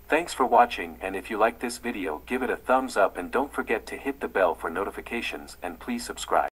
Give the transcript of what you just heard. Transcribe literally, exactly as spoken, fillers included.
Thanks for watching, and if you like this video give it a thumbs up and don't forget to hit the bell for notifications and please subscribe.